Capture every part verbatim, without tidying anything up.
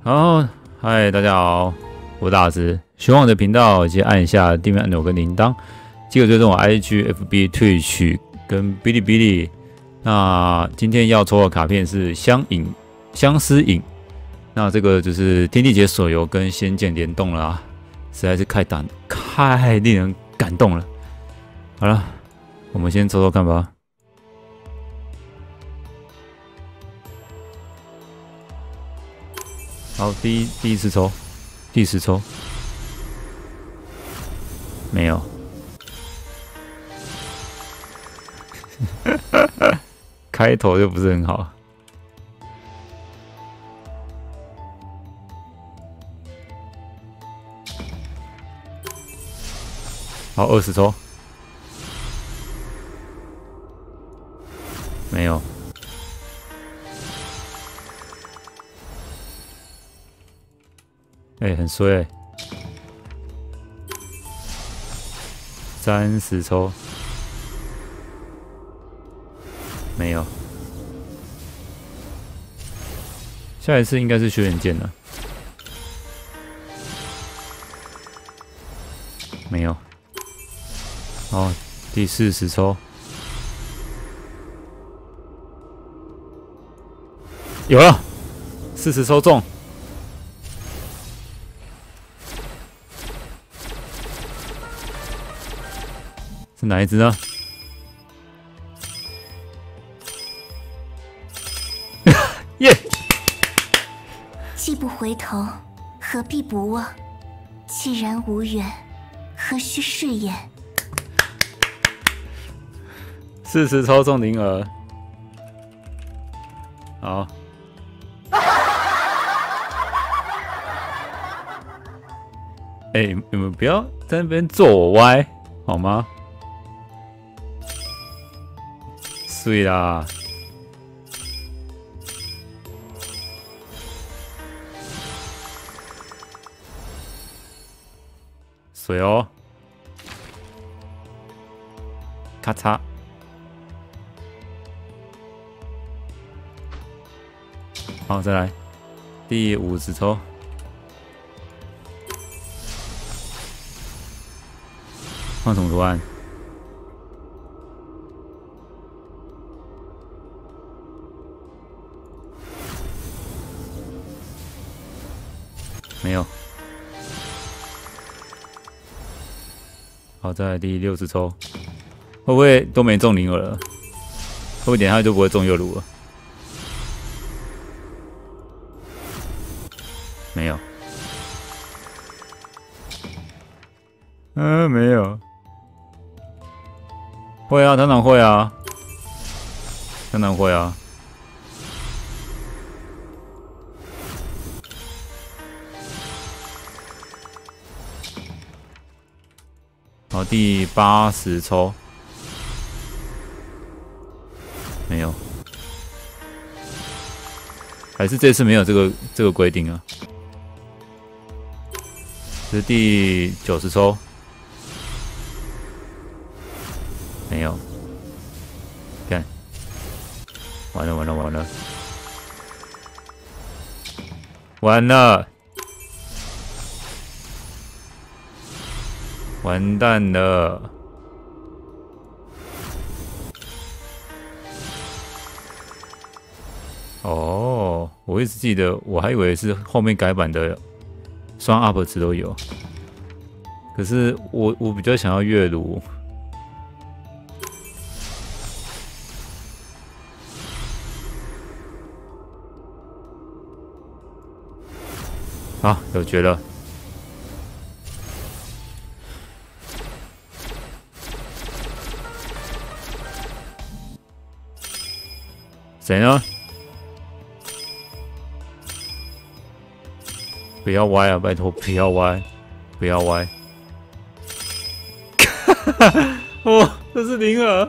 好，嗨，大家好，我是大师。喜欢我的频道，记得按一下订阅按钮跟铃铛，记得追踪我 I G、F B、Twitch 跟哔哩哔哩。那今天要抽的卡片是相影、相思影。那这个就是天地劫手游跟仙剑联动了啊，实在是太感太令人感动了。好了，我们先抽抽看吧。好，第一第一次抽，第十抽，没有。开头就不是很好。好，二十抽，没有。哎、欸，很衰、欸。三十抽，没有。下一次应该是轩辕剑了，没有。好，第四十抽，有了，四十抽中。是哪一只呢？耶！ 既不回头，何必不忘？既然无缘，何须饰演？ 四十抽中灵儿，好。哎、欸，你们不要在那边坐我歪，好吗？对啦，水哦，咔嚓，好，再来第五十抽，放什么图案？没有。好，再来第六十抽，会不会都没中灵儿了？会不会等一下就不会中右路了？没有。嗯、呃，没有。会啊，当然会啊，当然会啊。好，第八十抽，没有，还是这次没有这个这个规定啊？这是第九十抽，没有，看，完了完了完了，完了。完蛋了！哦，我一直记得，我还以为是后面改版的双 U P 值都有，可是我我比较想要月炉。好，有绝了。谁呢？不要歪啊！拜托，不要歪，不要歪！哦，这是灵儿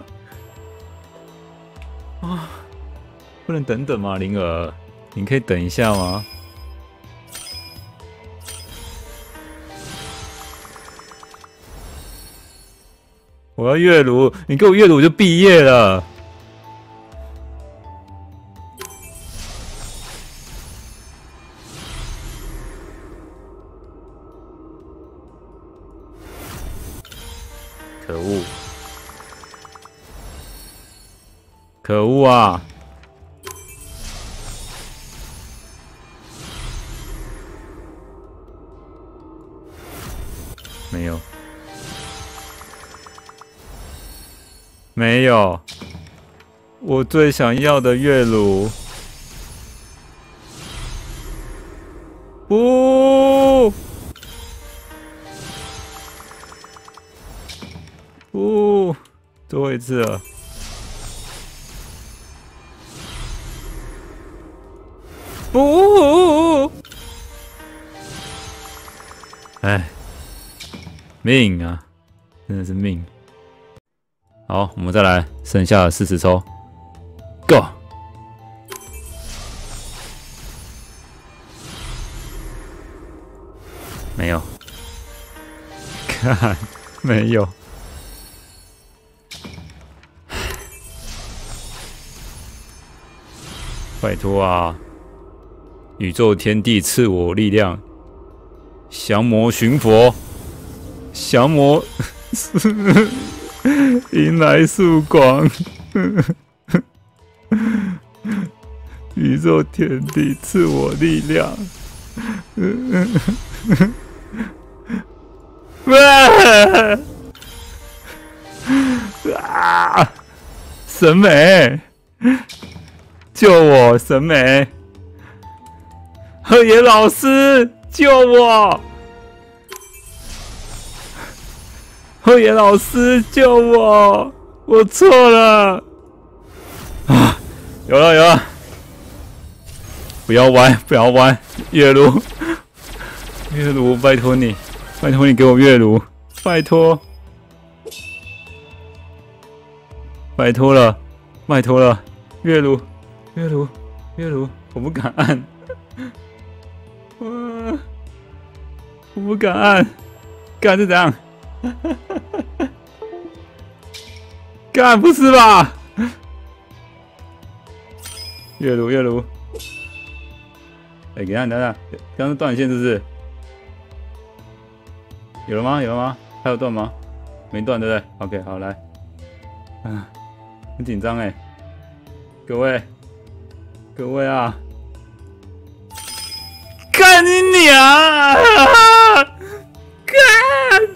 啊！不能等等吗？灵儿，你可以等一下吗？我要月炉，你给我月炉我就毕业了。 可恶！可恶啊！没有，没有，我最想要的月乳。不，不，最后一次了。不，哎。命啊，真的是命！好，我们再来，剩下的四十抽 ，Go！ 没有，看没有，拜托啊！宇宙天地赐我力量，降魔寻佛。降魔迎来曙光，宇宙天地赐我力量。啊！审美，救我！审美，鹤野老师，救我！鹤野老师救我！我错了啊！有了有了！不要弯，不要弯！月如，月如，拜托你，拜托你给我月如，拜托，拜托了，拜托了！月如，月如，月如，我不敢按，我我不敢按，干是怎样？干不是吧？月如月如，哎、欸，给看等等，刚刚断线是不是？有了吗？有了吗？还有断吗？没断对不对 ？OK， 好来，啊，很紧张哎，各位，各位啊，干你娘！干！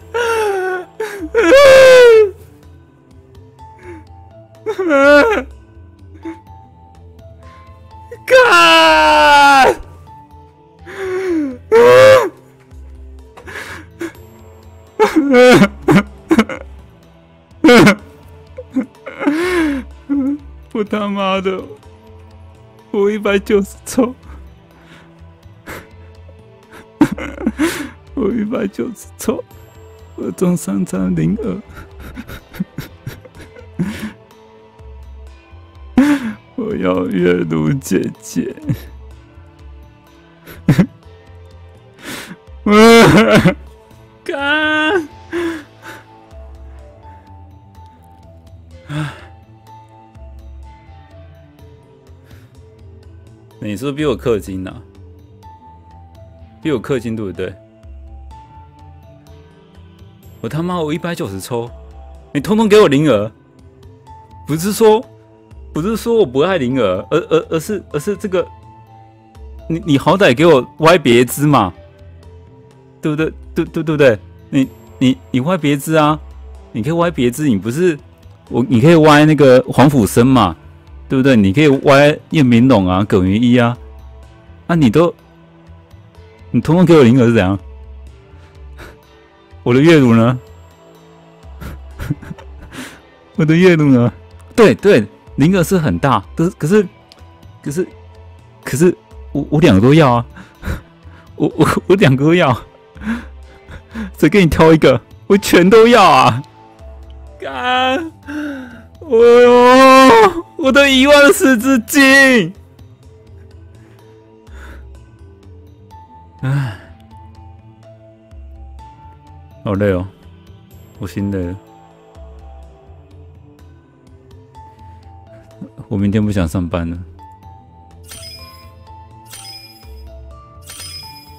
干！我他妈的，我一百九十抽，我一百九十抽，我中三张零二。我要月如姐姐，干！你是不是比我氪金啊？比我氪金对不对？我他妈我一百九十抽，你通通给我零额，不是说。不是说我不爱灵儿，而而而是而是这个，你你好歹给我歪别枝嘛，对不对？对对对不对？你你你歪别枝啊，你可以歪别枝，你不是我，你可以歪那个黄甫生嘛，对不对？你可以歪叶明龙啊、葛云一啊，啊你都你通通给我灵儿是怎样？我的月乳呢？我的月乳呢？对对。灵儿是很大，可是可是可是可是我我两个都要啊，我我我两个都要，谁给你挑一个？我全都要啊！干！哎呦，我的一万十字金！唉，好累哦，我心累了。我明天不想上班了。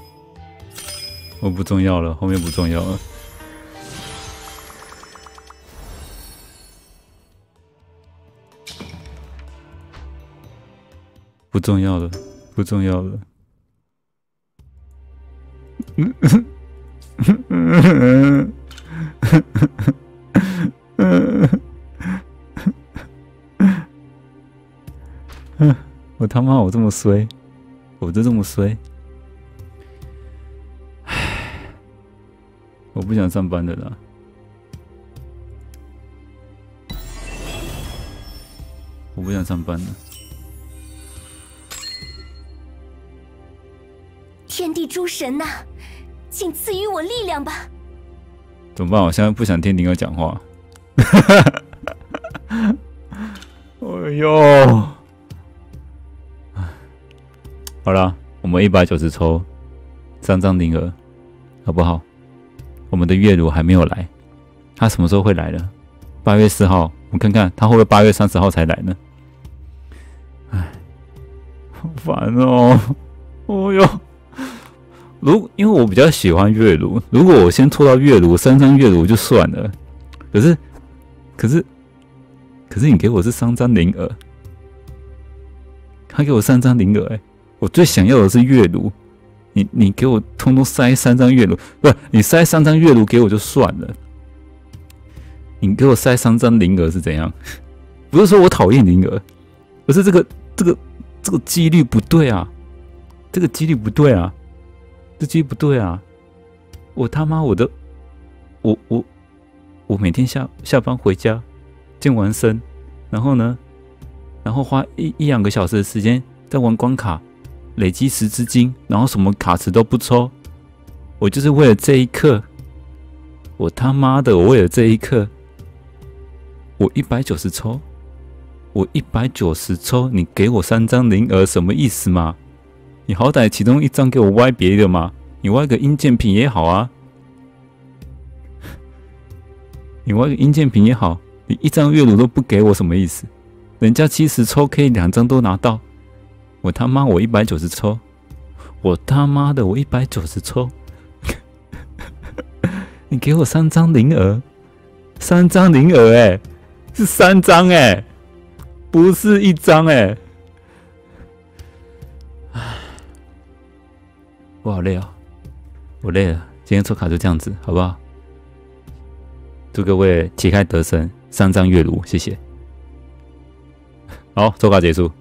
我不重要了，后面不重要了。 重要了，不重要了。我他妈我这么衰，我就这么衰。我不想上班的啦。我不想上班了。 天地诸神呐、啊，请赐予我力量吧！ 怎么办？我现在不想听灵儿讲话。哎呦！好啦，我们一百九十抽三张灵儿，好不好？我们的月如还没有来，他什么时候会来呢？八月四号，我看看他会不会八月三十号才来呢？哎，好烦哦！哦哟，如因为我比较喜欢月如，如果我先抽到月如，三张月如就算了。可是，可是，可是你给我是三张灵儿，他给我三张灵儿、欸，哎，我最想要的是月如。你你给我通通塞三张月如，不是你塞三张月如给我就算了，你给我塞三张灵儿是怎样？不是说我讨厌灵儿，而是这个这个这个几率不对啊，这个几率不对啊，这几率不对啊！我他妈我的，我我我每天下下班回家健完身，然后呢，然后花一一两个小时的时间在玩关卡。累积十资金，然后什么卡池都不抽，我就是为了这一刻，我他妈的，我为了这一刻，我一百九十抽，我一百九十抽，你给我三张灵儿，什么意思嘛？你好歹其中一张给我歪别的嘛，你歪个阴剑品也好啊，你歪个阴剑品也好，你一张月如都不给我，什么意思？人家七十抽可以两张都拿到。我他妈我一百九十抽，我他妈的我一百九十抽，你给我三张灵儿，三张灵儿哎，是三张哎、欸，不是一张哎、欸，我好累啊，我累了，今天抽卡就这样子，好不好？祝各位旗开得胜，三张月如，谢谢。好，抽卡结束。